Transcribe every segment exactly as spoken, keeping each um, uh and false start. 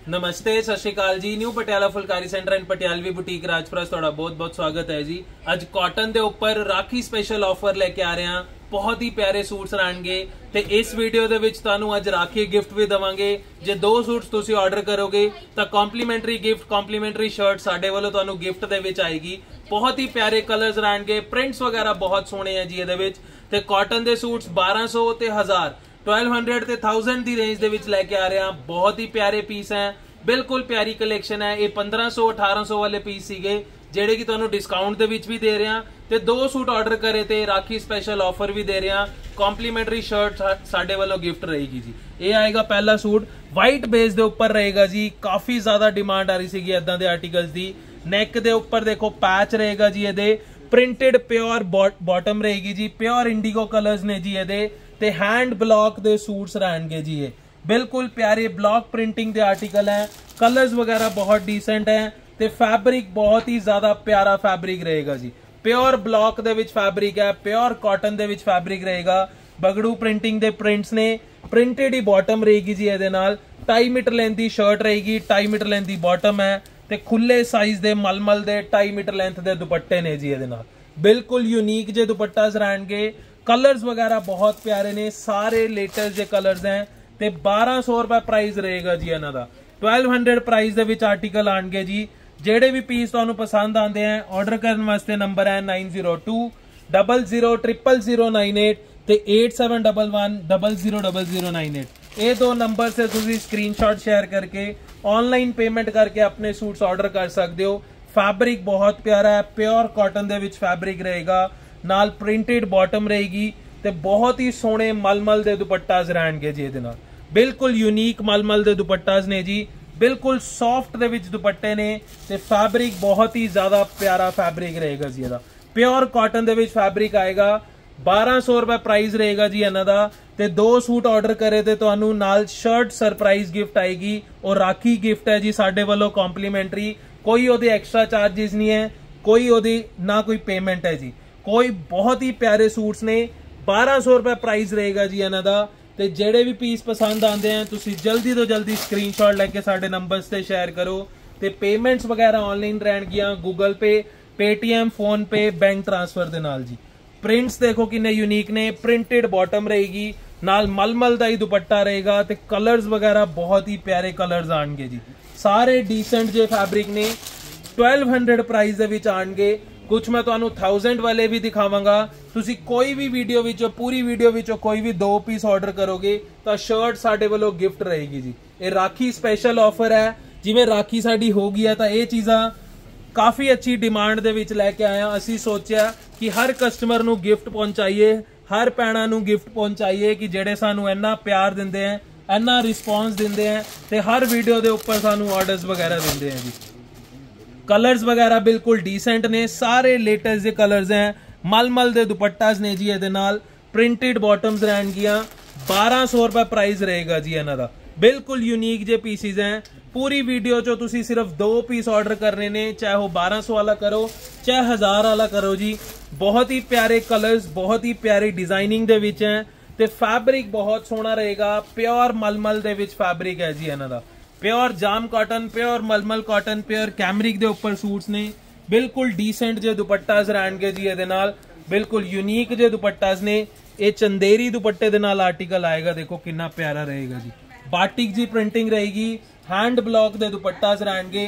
नमस्ते सत श्री अकाल जी। New Patiala Phulkari centre and Patialvi boutique Rajpura ਤੁਹਾਡਾ बहुत बहुत स्वागत है जी। ਅੱਜ ਕਾਟਨ ਦੇ ਉੱਪਰ ਰਾਖੀ ਸਪੈਸ਼ਲ ਆਫਰ ਲੈ ਕੇ ਆ ਰਹੇ ਹਾਂ। ਬਹੁਤ ਹੀ ਪਿਆਰੇ ਸੂਟਸ ਰਹਿਣਗੇ ਤੇ ਇਸ ਵੀਡੀਓ ਦੇ ਵਿੱਚ ਤੁਹਾਨੂੰ ਅੱਜ ਰਾਖੀ ਗਿਫਟ ਵੀ ਦਵਾਂਗੇ। ਜੇ ਦੋ ਸੂਟਸ ਤੁਸੀਂ ਆਰਡਰ ਕਰੋਗੇ ਤਾਂ ਕੰਪਲੀਮੈਂਟਰੀ ਗਿਫਟ ਕੰਪਲੀਮੈਂਟਰੀ ਸ਼ਰਟ ਸਾਡੇ ਵੱਲੋਂ ਤੁਹਾਨੂੰ ਗਿਫਟ ਦੇ ਵਿੱਚ ਆਏਗੀ। बहुत ही प्यारे कलर्स रहणगे, प्रिंट्स वगैरह बहुत सोहने हैं जी। ਇਹਦੇ ਵਿੱਚ ਤੇ ਕਾਟਨ ਦੇ ਸੂਟਸ ਬਾਰਾਂ ਸੌ ਤੇ ਹਜ਼ਾਰ बारह सौ ਤੇ एक हज़ार ਦੀ ਰੇਂਜ ਦੇ ਵਿੱਚ ਲੈ ਕੇ ਆ ਰਹੇ ਹਾਂ। ਬਹੁਤ ਹੀ ਪਿਆਰੇ ਪੀਸ ਹੈ, ਬਿਲਕੁਲ ਪਿਆਰੀ ਕਲੈਕਸ਼ਨ ਹੈ। ਇਹ पंद्रह सौ अठारह सौ ਵਾਲੇ ਪੀਸ ਸੀਗੇ ਜਿਹੜੇ ਕਿ ਤੁਹਾਨੂੰ ਡਿਸਕਾਊਂਟ ਦੇ ਵਿੱਚ ਵੀ ਦੇ ਰਹੇ ਹਾਂ ਤੇ ਦੋ ਸੂਟ ਆਰਡਰ ਕਰੇ ਤੇ ਰਾਖੀ ਸਪੈਸ਼ਲ ਆਫਰ ਵੀ ਦੇ ਰਹੇ ਹਾਂ। ਕੰਪਲੀਮੈਂਟਰੀ ਸ਼ਰਟ ਸਾਡੇ ਵੱਲੋਂ ਗਿਫਟ ਰਹੇਗੀ ਜੀ। ਇਹ ਆਏਗਾ ਪਹਿਲਾ ਸੂਟ, ਵਾਈਟ ਬੇਸ ਦੇ ਉੱਪਰ ਰਹੇਗਾ ਜੀ। ਕਾਫੀ ਜ਼ਿਆਦਾ ਡਿਮਾਂਡ ਆ ਰਹੀ ਸੀਗੀ ਇਦਾਂ ਦੇ ਆਰਟੀਕਲਸ ਦੀ। ਨੈਕ ਦੇ ਉੱਪਰ ਦੇਖੋ ਪੈਚ ਰਹੇਗਾ ਜੀ। ਇਹਦੇ ਪ੍ਰਿੰਟਡ ਪਿਓਰ ਬਾਟਮ ਰਹੇਗੀ ਜੀ। ਪਿਓਰ ਇੰਡੀਗੋ ਕਲਰਸ ਨੇ ਜੀ ਇਹਦੇ ਤੇ हैंड ब्लॉक ਦੇ सूट्स रहणगे जी। ये बिल्कुल प्यारे ब्लॉक प्रिंटिंग ਦੇ आर्टिकल है। कलर्स वगैरह बहुत डिसेंट है ਤੇ फैब्रिक बहुत ही ज्यादा प्यारा फैब्रिक रहेगा जी। प्योर ब्लॉक ਦੇ ਵਿੱਚ फैब्रिक है, प्योर कॉटन ਦੇ ਵਿੱਚ फैब्रिक रहेगा। बगड़ू प्रिंटिंग ਦੇ ਪ੍ਰਿੰਟਸ ਨੇ, ਪ੍ਰਿੰਟਡ ਹੀ ਬਾਟਮ ਰਹੇਗੀ ਜੀ। ਇਹਦੇ ਨਾਲ ढाई मीटर लेंथ ਦੀ ਸ਼ਰਟ ਰਹੇਗੀ, ढाई मीटर लेंथ ਦੀ ਬਾਟਮ ਹੈ ਤੇ ਖੁੱਲੇ ਸਾਈਜ਼ ਦੇ ਮਲਮਲ ਦੇ ढाई मीटर लेंथ ਦੇ ਦੁਪੱਟੇ ਨੇ ਜੀ। ਇਹਦੇ ਨਾਲ ਬਿਲਕੁਲ यूनिक ਜੇ ਦੁਪੱਟਾਸ ਰਹਿਣਗੇ। कलर्स वगैरह बहुत प्यारे ने, सारे लेटेस्ट जे कलर्स हैं ते बारह सौ रुपए प्राइस रहेगा जी। इन्हां दा बारह सौ प्राइस दे विच आर्टिकल आणगे जी। जेड़े भी पीस तुहानू पसंद आंदे हैं ऑर्डर करने वास्ते नंबर है nine zero two double zero triple zero nine eight ते eight seven double one double zero double zero nine eight. ये दो नंबर से तुसीं स्क्रीनशॉट शेयर करके ऑनलाइन पेमेंट करके अपने सूट्स ऑर्डर कर सकते हो। फैब्रिक बहुत प्यारा है, प्योर कॉटन दे विच फैब्रिक रहेगा, नाल प्रिंटेड बॉटम रहेगी ते बहुत ही सोहने मलमल दे दुपट्टास रहणगे जी। ਇਹਦੇ ਨਾਲ बिल्कुल यूनिक मलमल दे दुपट्टास ने जी। बिल्कुल सॉफ्ट दे विच दुपट्टे ने ते फैब्रिक बहुत ही ज्यादा प्यारा फैब्रिक रहेगा जी। ਇਹਦਾ प्योर कॉटन दे विच फैब्रिक आएगा। बारह सौ रुपए प्राइस रहेगा जी ਇਹਨਾਂ ਦਾ ਤੇ ਦੋ ਸੂਟ ਆਰਡਰ ਕਰੇ ਤੇ ਤੁਹਾਨੂੰ ਨਾਲ ਸ਼ਰਟ ਸਰਪ੍ਰਾਈਜ਼ ਗਿਫਟ ਆਏਗੀ और ਰਾਖੀ ਗਿਫਟ ਹੈ ਜੀ ਸਾਡੇ ਵੱਲੋਂ ਕੰਪਲੀਮੈਂਟਰੀ। ਕੋਈ ਉਹਦੇ ਐਕਸਟਰਾ ਚਾਰजेस नहीं है, कोई ਉਹਦੀ ना कोई पेमेंट है जी। कोई बहुत ही प्यारे सूट्स ने, बारह सौ रुपए प्राइस रहेगा जी इन्हां दा। ते जेड़े भी पीस पसंद आते हैं तुसी जल्दी तो जल्दी स्क्रीनशॉट लेके साडे नंबर्स ते शेयर करो ते पेमेंट्स वगैरह ऑनलाइन रहणगियां, Google Pay, Paytm, PhonePe, bank transfer दे नाल जी। प्रिंट्स देखो कितने यूनिक ने, प्रिंटेड बॉटम रहेगी, नाल मलमल दा ही दुपट्टा रहेगा ते कलर्स वगैरह बहुत ही प्यारे कलर्स आणगे जी। सारे डिसेंट जे फैब्रिक ने। बारह सौ प्राइस दे विच आणगे। कुछ मैं तुहानू थाउजेंड वाले भी दिखावांगा। तुसी कोई भी वीडियो विचों पूरी वीडियो विचों कोई भी दो पीस ऑर्डर करोगे तो शर्ट साडे वालों गिफ्ट रहेगी जी। ये राखी स्पेशल ऑफर है। जिवें राखी साडी हो गई है तो ये चीज़ां काफ़ी अच्छी डिमांड दे विच लैके आए। असीं सोचिया कि हर कस्टमर नू गिफ्ट पहुंचाइए, हर भैणां नू गिफ्ट पहुंचाइए कि जेड़े सानू इन्ना प्यार दिंदे हैं, इन्ना रिस्पॉन्स दिंदे हैं ते हर वीडियो दे उपर सानू ऑर्डर्स वगैरह दिंदे हैं जी। कलर्स वगैरह बिल्कुल डिसेंट ने, सारे लेटेस्ट जे कलर्स हैं। मलमल दे दुपट्टास ने जी। ਇਹਦੇ ਨਾਲ प्रिंटेड बॉटम्स रहणगियां। बारह सौ रुपए प्राइस रहेगा जी ਇਹਨਾਂ ਦਾ। बिल्कुल यूनिक जे पीसीज हैं। पूरी वीडियो चो तुसी सिर्फ दो पीस ऑर्डर करने ने, चाहे वो बारह सौ वाला करो चाहे हजार वाला करो जी। बहुत ही प्यारे कलर्स, बहुत ही प्यारी डिजाइनिंग दे विच हैं ते फैब्रिक बहुत सोहना रहेगा। प्योर मलमल दे विच फैब्रिक है जी ਇਹਨਾਂ ਦਾ। प्योर जाम कॉटन, प्योर मलमल कॉटन, प्योर कैमरिक दे ऊपर सूट्स ने। बिल्कुल डिसेंट जे दुपट्टास रहणगे जी ਇਹਦੇ ਨਾਲ। बिल्कुल यूनिक जे दुपट्टास ने। ये चंदेरी दुपट्टे दे नाल आर्टिकल आएगा, देखो कितना प्यारा रहेगा जी। बाटिक जी प्रिंटिंग रहेगी, हैंड ब्लॉक दे दुपट्टास रहणगे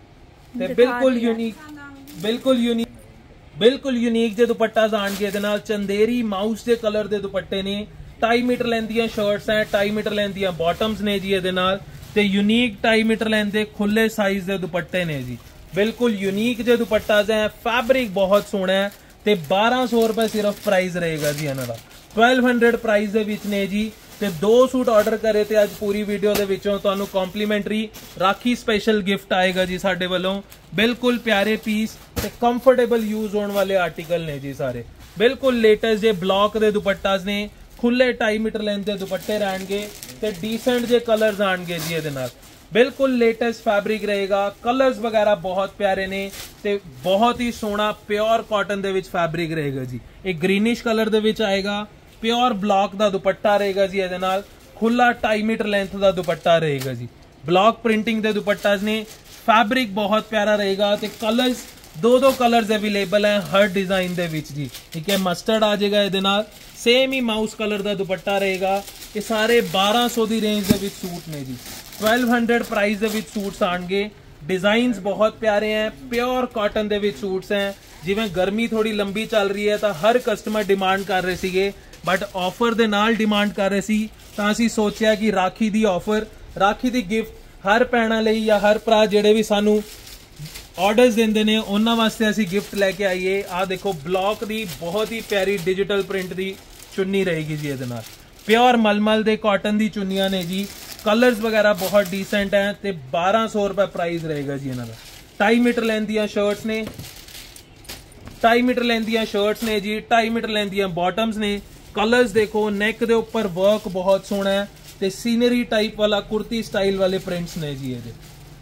ते बिल्कुल यूनिक बिल्कुल यूनिक बिल्कुल यूनिक जे दुपट्टास आणगे ਇਹਦੇ ਨਾਲ। चंदेरी माउस दे कलर दे दुपट्टे ने। ढाई मीटर लेंथ ਦੀਆਂ शर्ट्स हैं, ढाई मीटर लेंथ ਦੀਆਂ बॉटम्स ने जी ਇਹਦੇ ਨਾਲ ਤੇ यूनिक ढाई मीटर लेंथ ਦੇ खुले साइज ਦੇ दुपट्टे ने जी। बिल्कुल यूनिक जे दुपट्टास हैं। फैब्रिक बहुत सोहना है ते बारह सौ रुपए सिर्फ प्राइस रहेगा जी ਇਹਨਾਂ ਦਾ। बारह सौ प्राइस ਦੇ ਵਿੱਚ ਨੇ जी। ਤੇ ਦੋ ਸੂਟ ਆਰਡਰ ਕਰੇ ਤੇ ਅੱਜ ਪੂਰੀ ਵੀਡੀਓ ਦੇ ਵਿੱਚੋਂ ਤੁਹਾਨੂੰ ਕੰਪਲੀਮੈਂਟਰੀ ਰਾਖੀ ਸਪੈਸ਼ਲ ਗਿਫਟ ਆਏਗਾ ਜੀ ਸਾਡੇ ਵੱਲੋਂ। ਬਿਲਕੁਲ ਪਿਆਰੇ ਪੀਸ ਤੇ ਕੰਫਰਟੇਬਲ ਯੂਜ਼ ਹੋਣ ਵਾਲੇ ਆਰਟੀਕਲ ਨੇ ਜੀ ਸਾਰੇ। ਬਿਲਕੁਲ ਲੇਟੈਸਟ ਜੇ ਬਲੌਕ ਦੇ ਦੁਪੱਟਾਸ ਨੇ, खुले ढाई मीटर लेंथ के दुपट्टे रहणगे ते डिसेंट जे कलर्स आणगे जी ਇਹਦੇ ਨਾਲ। बिल्कुल लेटेस्ट फैब्रिक रहेगा। कलर्स वगैरह बहुत प्यारे ने ते बहुत ही सोहना प्योर कॉटन दे विच फैब्रिक रहेगा जी। एक ग्रीनिश कलर दे विच आएगा। प्योर ब्लॉक दा दुपट्टा रहेगा जी ਇਹਦੇ ਨਾਲ। खुला ढाई मीटर लेंथ का दुपट्टा रहेगा जी। ब्लॉक प्रिंटिंग दे दुपट्टास ने। फैब्रिक बहुत प्यारा रहेगा ते कलर्स दो दो कलर्स अवेलेबल हैं हर डिजाइन दे विच जी। ठीक है, मस्टर्ड आ जाएगा इहदे नाल, सेम ही माउस कलर का दुपट्टा रहेगा। ये सारे बारह सौ की रेंज दे विच सूट ने जी। ट्वेल्व हंड्रेड प्राइस दे विच सूट्स आएंगे। डिजाइन्स बहुत प्यारे हैं, प्योर कॉटन दे विच सूट्स हैं। जिवें गर्मी थोड़ी लंबी चल रही है तो हर कस्टमर डिमांड कर रहे सीगे, बट ऑफर दे नाल डिमांड कर रहे सी तां असीं सोचिया कि राखी the offer, rakhi the gift हर भैणां लई या हर भरा जिहड़े भी सानू ऑर्डर्स देंदे ने उन्हां वास्ते असीं गिफ्ट लैके आईए। आ देखो ब्लॉक दी बहुत ही प्यारी डिजिटल प्रिंट दी चुन्नी रहेगी जी। इहदे नाल प्योर मलमल दे कॉटन दी चुन्नियां ने जी। कलर्स वगैरह बहुत डिसेंट हैं ते बारह सौ रुपए प्राइस रहेगा जी इन्हां दा। ढाई मीटर लेंथ दियां शर्ट्स ने, ढाई मीटर लेंथ दियां शर्ट्स ने जी, ढाई मीटर लेंथ दियां बॉटम्स ने। कलर्स देखो, नेक दे ऊपर वर्क बहुत सोहना है ते सीनरी टाइप वाला कुर्ती स्टाइल वाले प्रिंट्स ने जी। ये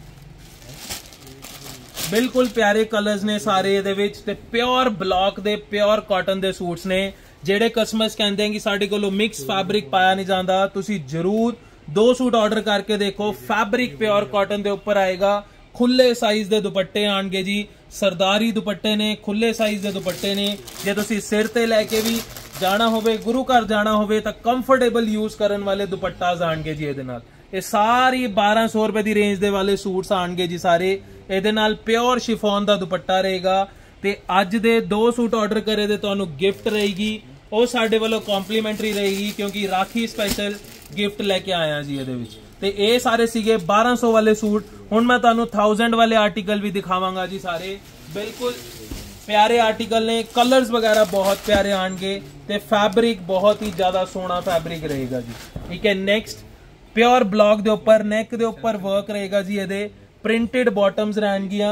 बिल्कुल प्यारे कलर्स ने सारे ये विच ते प्योर ब्लॉक दे प्योर कॉटन दे सूट्स ने। जेडे कस्टमर्स कहते हैं कि साडे कोलों मिक्स फैब्रिक पाया नहीं जाता, तुसी जरूर दो सूट ऑर्डर करके देखो। फैब्रिक प्योर कॉटन दे ऊपर आएगा। खुले साइज दे दुपट्टे आएंगे जी, सरदारी दुपट्टे ने, खुले साइज दे दुपट्टे ने। जे तुसी सिर ते लेके भी जाना होवे, गुरु घर जाना होवे तो कंफर्टेबल यूज करने वाले दुपट्टास आएंगे जी। इहदे नाल ये सारी बारह सौ रुपए की रेंज दे वाले सूट्स आएंगे जी सारे। इहदे नाल प्योर शिफॉन का दुपट्टा रहेगा ते अज दे दो सूट ऑर्डर करे दे तुहानू गिफ्ट रहेगी, वो साडे वालों कॉम्प्लीमेंटरी रहेगी क्योंकि राखी स्पेशल गिफ्ट लेके आया जी। इहदे विच ते ये सारे सीगे बारह सौ वाले सूट। हुण मैं तुहानू थाउजेंड वाले आर्टिकल भी दिखावांगा जी। सारे बिल्कुल प्यारे आर्टिकल ने, कलर्स वगैरह बहुत प्यारे आएंगे ते फैब्रिक बहुत ही ज्यादा सोहना फैब्रिक रहेगा जी। ठीक है, नेक्स्ट प्योर ब्लॉक दे ऊपर नेक दे ऊपर वर्क रहेगा जी। इहदे प्रिंटेड बॉटम्स रहणगियां,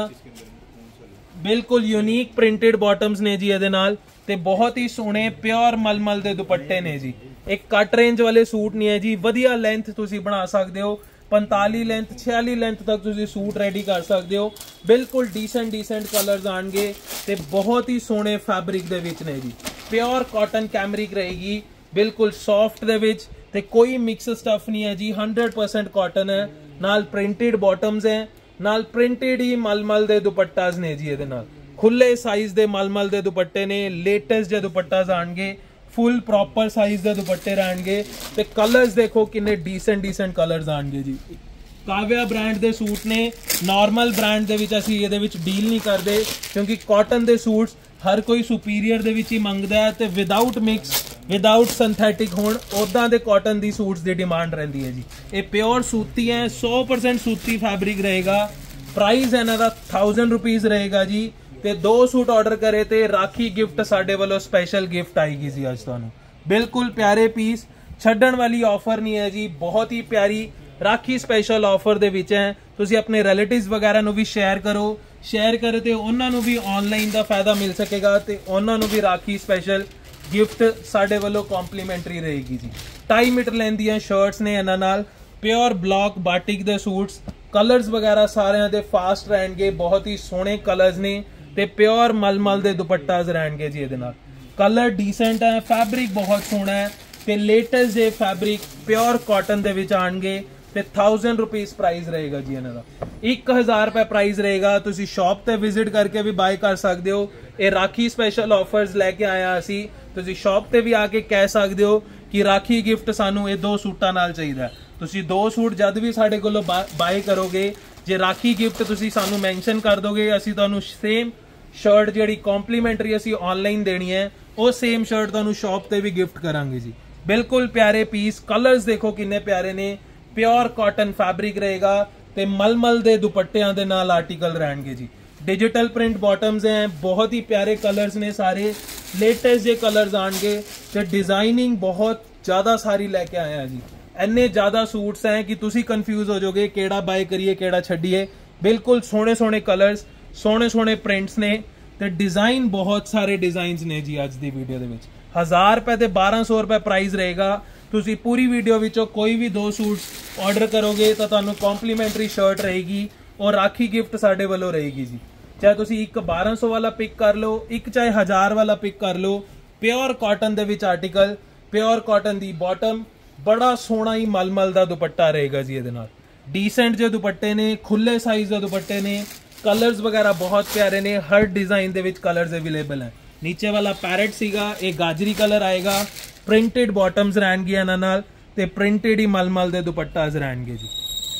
बिल्कुल यूनीक प्रिंटेड बॉटम्स ने जी। इहदे नाल ते बहुत ही सोहने प्योर मलमल दे दुपट्टे ने जी। एक कट रेंज वाले सूट नहीं है जी, वधिया लेंथ तुसी बना सकते हो। पैंताली लेंथ छियाली लेंथ तक तुसी सूट रेडी कर सकते हो। बिल्कुल डिसेंट डिसेंट कलर्स आएंगे ते बहुत ही सोहने फैब्रिक दे विच ने जी। प्योर कॉटन कैमरिक रहेगी, बिल्कुल सॉफ्ट दे विच ते कोई मिक्स स्टफ नहीं है जी। हंड्रेड परसेंट कॉटन है, नाल प्रिंटेड बॉटम्स है, नाल प्रिंटेड ही मलमल दे दुपट्टास ने जी। इहदे नाल खुले साइज दे मलमल दे दुपट्टे ने, लेटेस्ट जे दुपट्टास आएंगे, फुल प्रॉपर साइज दे दुपट्टे रहणगे ते कलर्स देखो किन्ने डिसेंट डिसेंट कलर्स आएंगे जी। काव्या ब्रांड दे सूट ने, नॉर्मल ब्रांड दे विच असीं इहदे विच डील नहीं करदे क्योंकि कॉटन दे सूट्स हर कोई सुपीरियर दे विच ही मंगदा है ते विदाउट मिक्स विदाउट सिंथेटिक होण उदां दे कॉटन दी सूट्स दी डिमांड रहिंदी है जी। ये प्योर सूती है, सौ परसेंट सूती फैब्रिक रहेगा। प्राइस इन्हां दा थाउजेंड रुपीज रहेगा जी ते दो सूट ऑर्डर करे ते राखी गिफ्ट साडे वालों स्पेशल गिफ्ट आएगी जी। अज तुहानू बिल्कुल प्यारे पीस, छड्डण वाली ऑफर नहीं है जी। बहुत ही प्यारी राखी स्पेशल ऑफर दे विच है। तुसी अपने रिलेटिव्स वगैरह नू भी शेयर करो, शेयर करे ते उन्हां नू भी ऑनलाइन दा फायदा मिल सकेगा ते उन्हां नू भी राखी स्पेशल गिफ्ट साडे वालों कॉम्प्लीमेंटरी रहेगी जी। ढाई मीटर लेंथ दियां शर्ट्स ने इन्हां नाल, प्योर ब्लॉक बाटिक दे सूट्स। कलर्स वगैरह सारे दे फास्ट रहणगे, बहुत ही सोहने कलर्स ने ते प्योर मलमल दे दुपट्टास रहणगे जी। इहदे नाल कलर डिसेंट है, फैब्रिक बहुत सोहना है ते लेटेस्ट जे फैब्रिक प्योर कॉटन दे विच आणगे ते थाउजेंड रुपीज प्राइस रहेगा जी। इन्हां दा एक हजार रुपए प्राइस रहेगा। तुसी शॉप ते विजिट करके भी बाय कर सकते हो। ये राखी स्पेशल ऑफर्स लेके आया असी, तुसी शॉप ते भी आके कह सकते हो कि राखी गिफ्ट सानू ये दो सूटां नाल चाहिदा। तुसी दो सूट जद भी साडे कोलों बाय करोगे, जे राखी गिफ्ट तुसी सानू मेंशन कर दोगे, असी तुहानू सेम शर्ट जिहड़ी कॉम्प्लीमेंटरी असी ऑनलाइन देनी है वो सेम शर्ट तुहानू शॉप ते भी गिफ्ट करांगे जी। बिल्कुल प्यारे पीस, कलर्स देखो किन्ने प्यारे ने। प्योर कॉटन फैब्रिक रहेगा ते मलमल दे दुपट्टियां दे नाल आर्टिकल रहणगे जी। डिजिटल प्रिंट बॉटम्स हैं, बहुत ही प्यारे कलर्स ने सारे, लेटेस्ट जे कलर्स आएंगे ते डिजाइनिंग बहुत ज्यादा सारी लेके आए हैं जी। इन्ने ज्यादा सूट्स हैं कि तुसी कंफ्यूज हो जाओगे केड़ा बाय करिए केड़ा छड्डिए। बिल्कुल सोहने सोहने कलर्स, सोहने सोहने प्रिंट्स ने ते डिजाइन बहुत सारे डिजाइन्स ने जी। अज दी वीडियो दे विच हजार रुपए ते बारह सौ रुपए प्राइस रहेगा। तुसी पूरी वीडियो विचों कोई भी दो सूट ऑर्डर करोगे तो तुहानू कॉम्प्लीमेंटरी शर्ट रहेगी और राखी गिफ्ट साडे वालों रहेगी जी। चाहे तुसी एक बारह सौ वाला पिक कर लो, एक चाहे हजार वाला पिक कर लो। प्योर कॉटन दे विच आर्टिकल, प्योर कॉटन दी बॉटम, बड़ा सोहना ही मलमल दा दुपट्टा रहेगा जी। इहदे नाल ਡੀਸੈਂਟ ਜੇ ਦੁਪੱਟੇ ਨੇ, ਖੁੱਲੇ ਸਾਈਜ਼ ਦੇ ਦੁਪੱਟੇ ਨੇ, ਕਲਰਸ ਵਗੈरह ਬਹੁਤ ਪਿਆਰੇ ਨੇ, ਹਰ ਡਿਜ਼ਾਈਨ ਦੇ ਵਿੱਚ ਕਲਰਸ ਅਵੇਲੇਬਲ ਹੈ। ਨੀਚੇ ਵਾਲਾ ਪੈਰਟ ਸੀਗਾ, ਇਹ ਗਾਜਰੀ ਕਲਰ ਆਏਗਾ, ਪ੍ਰਿੰਟਡ ਬਾਟਮਸ ਰਹਿਣਗੀਆਂ ਇਹਨਾਂ ਨਾਲ ਤੇ ਪ੍ਰਿੰਟਡ ਹੀ ਮਲਮਲ ਦੇ ਦੁਪੱਟਾਸ ਰਹਿਣਗੇ ਜੀ।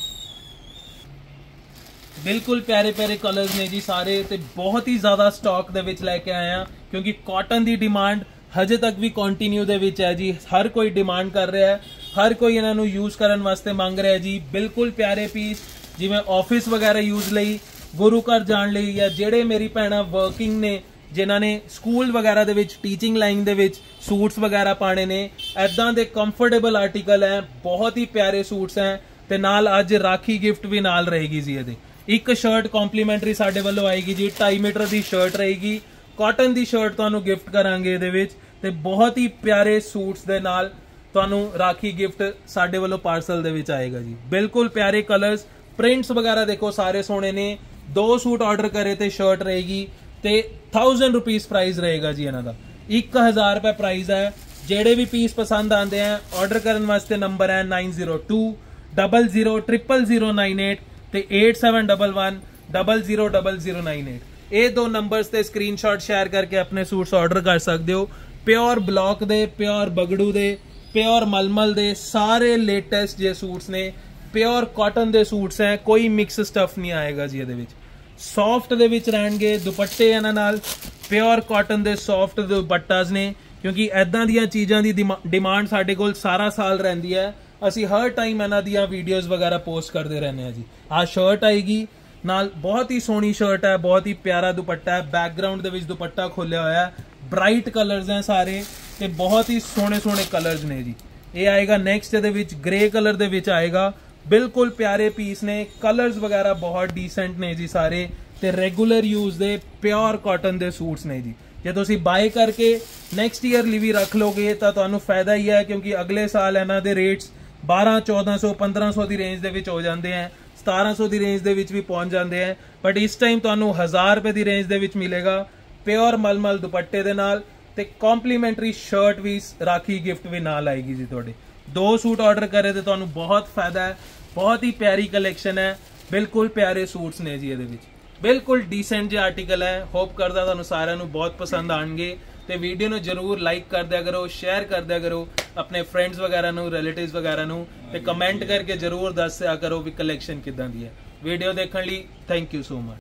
ਬਿਲਕੁਲ ਪਿਆਰੇ ਪਿਆਰੇ ਕਲਰਸ ਨੇ ਜੀ ਸਾਰੇ, ਤੇ ਬਹੁਤ ਹੀ ਜ਼ਿਆਦਾ ਸਟਾਕ ਦੇ ਵਿੱਚ ਲੈ ਕੇ ਆਏ ਆ ਕਿਉਂਕਿ ਕਾਟਨ ਦੀ ਡਿਮਾਂਡ ਹਜੇ ਤੱਕ ਵੀ ਕੰਟੀਨਿਊ ਦੇ ਵਿੱਚ ਹੈ ਜੀ। ਹਰ ਕੋਈ ਡਿਮਾਂਡ ਕਰ ਰਿਹਾ ਹੈ, ਹਰ ਕੋਈ ਇਹਨਾਂ ਨੂੰ ਯੂਜ਼ ਕਰਨ ਵਾਸਤੇ ਮੰਗ ਰਿਹਾ ਜੀ। ਬਿਲਕੁਲ ਪਿਆਰੇ ਪੀਸ ਜਿਵੇਂ ਆਫਿਸ ਵਗੈरह ਯੂਜ਼ ਲਈ, ਗੁਰੂ ਘਰ ਜਾਣ ਲਈ, ਜਾਂ ਜਿਹੜੇ ਮੇਰੀ ਭੈਣਾਂ ਵਰਕਿੰਗ ਨੇ ਜਿਨ੍ਹਾਂ ਨੇ ਸਕੂਲ ਵਗੈरह ਦੇ ਵਿੱਚ ਟੀਚਿੰਗ ਲਾਈਨ ਦੇ ਵਿੱਚ ਸੂਟਸ ਵਗੈरह ਪਾਣੇ ਨੇ, ਐਦਾਂ ਦੇ ਕੰਫਰਟੇਬਲ ਆਰਟੀਕਲ ਹੈ। ਬਹੁਤ ਹੀ ਪਿਆਰੇ ਸੂਟਸ ਹੈ ਤੇ ਨਾਲ ਅੱਜ ਰਾਖੀ ਗਿਫਟ ਵੀ ਨਾਲ ਰਹੇਗੀ ਜੀ। ਇਹਦੇ ਇੱਕ ਸ਼ਰਟ ਕੰਪਲੀਮੈਂਟਰੀ ਸਾਡੇ ਵੱਲੋਂ ਆਏਗੀ ਜੀ, ਢਾਈ ਮੀਟਰ ਦੀ ਸ਼ਰਟ ਰਹੇਗੀ, ਕਾਟਨ ਦੀ ਸ਼ਰਟ ਤੁਹਾਨੂੰ ਗਿਫਟ ਕਰਾਂਗੇ ਇਹਦੇ ਵਿੱਚ, ਤੇ ਬਹੁਤ ਹੀ ਪਿਆਰੇ ਸੂਟਸ ਦੇ ਨਾਲ ਤੁਹਾਨੂੰ ਰਾਖੀ ਗਿਫਟ ਸਾਡੇ ਵੱਲੋਂ ਪਾਰਸਲ ਦੇ ਵਿੱਚ ਆਏਗਾ ਜੀ। ਬਿਲਕੁਲ ਪਿਆਰੇ ਕਲਰਸ, ਪ੍ਰਿੰਟਸ ਵਗੈरह ਦੇਖੋ ਸਾਰੇ ਸੋਹਣੇ ਨੇ। ਦੋ ਸੂਟ ਆਰਡਰ ਕਰੇ ਤੇ ਸ਼ਰਟ ਰਹੇਗੀ ਤੇ थाउजेंड रुपीज प्राइस रहेगा जी इन्हां दा, एक हज़ार रुपए प्राइस है। जेड़े भी पीस पसंद आते हैं ऑर्डर करने वास्ते नंबर है nine zero two double zero triple zero nine eight ते eight seven double one double zero double zero nine eight. ये दो नंबर्स ते स्क्रीनशॉट शेयर करके अपने सूट्स ऑर्डर कर सकते हो। प्योर ब्लॉक दे, प्योर बगड़ू दे, प्योर मलमल दे सारे लेटेस्ट जे सूट्स ने, प्योर कॉटन दे सूट्स हैं, कोई मिक्स स्टफ नहीं आएगा जी। ये सॉफ्ट दे विच रहणगे दुपट्टे, इन्हां नाल प्योर कॉटन दे सॉफ्ट दुपट्टास ने, क्योंकि ऐदां दियां चीज़ां दी डिमांड साडे कोल सारा साल रहिंदी है। असी हर टाइम इन्हां दियां वीडियोज़ वगैरह पोस्ट करते रहने जी। आ शर्ट आएगी नाल, बहुत ही सोहनी शर्ट है, बहुत ही प्यारा दुपट्टा है, बैकग्राउंड दे विच दुपट्टा खोलिया होया है, ब्राइट कलर्स हैं सारे ते बहुत ही सोहने सोहने कलर्स ने जी। ये आएगा नेक्स्ट दे विच ग्रे कलर दे विच आएगा। बिल्कुल प्यारे पीस ने, कलर्स वगैरह बहुत डिसेंट ने जी सारे, ते रेगुलर यूज दे प्योर कॉटन दे सूट्स ने जी। जे तुसी बाय करके नैक्सट ईयर ਲਈ ਵੀ रख लोगे तो ਤੁਹਾਨੂੰ फायदा ही है, क्योंकि अगले साल ਇਹਨਾਂ ਦੇ रेट्स बारह चौदह सौ पंद्रह सौ ਦੀ ਰੇਂਜ ਦੇ ਵਿੱਚ ਹੋ ਜਾਂਦੇ हैं, सतारह सौ ਦੀ ਰੇਂਜ ਦੇ ਵਿੱਚ ਵੀ ਪਹੁੰਚ ਜਾਂਦੇ हैं। बट इस टाइम ਤੁਹਾਨੂੰ हज़ार रुपए ਦੀ ਰੇਂਜ ਦੇ ਵਿੱਚ ਮਿਲੇਗਾ प्योर मलमल दुपट्टे ਦੇ ਨਾਲ, ਤੇ ਕੰਪਲੀਮੈਂਟਰੀ ਸ਼ਰਟ ਵੀ ਰਾਖੀ ਗਿਫਟ ਵੀ ਨਾਲ ਆਏਗੀ ਜੀ। ਤੁਹਾਡੇ ਦੋ ਸੂਟ ਆਰਡਰ ਕਰੇ ਤੇ ਤੁਹਾਨੂੰ ਬਹੁਤ ਫਾਇਦਾ ਹੈ। बहुत ही प्यारी कलेक्शन है, बिल्कुल प्यारे सूट्स ने जी। ये बिल्कुल डिसेंट जे आर्टिकल है। होप करदा तुहानू सारिआं नू बहुत पसंद आएंगे, तो वीडियो नू जरूर लाइक कर दिया करो, शेयर कर दिया करो अपने फ्रेंड्स वगैरह नू, रिलेटिव्स वगैरह नू, ते कमेंट करके जरूर दस दिया करो भी कलेक्शन किदां दी है। वीडियो देखने लई थैंक यू सो मच।